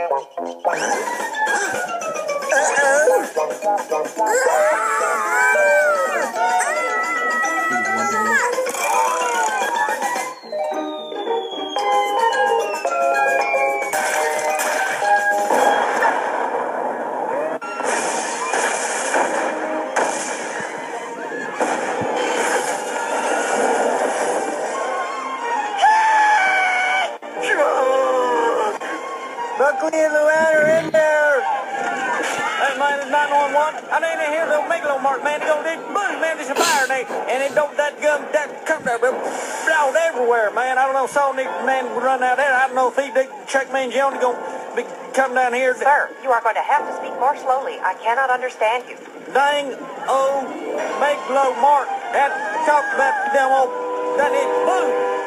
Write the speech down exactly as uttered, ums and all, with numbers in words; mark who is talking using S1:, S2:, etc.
S1: Buckley and Luann are in there. That man is nine one one. I ain't in here, don't make no mark, man. They don't need booze, man. There's a fire, and, and it don't, that gum, that come out everywhere, man. I don't know, saw Nick, man, run out there. I don't know if he, Chuck, man, Johnny gonna be come down here.
S2: Sir, you are going to have to speak more slowly. I cannot understand you.
S1: Dang, oh, make low mark. That talk about them old, that is booze.